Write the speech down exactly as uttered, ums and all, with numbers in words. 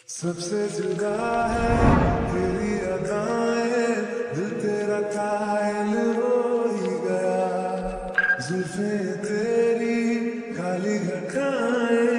सबसे जुदा है तेरी अदाएं, दिल तेरा कायल हो ही गया। जुल्फे तेरी काली घटाएं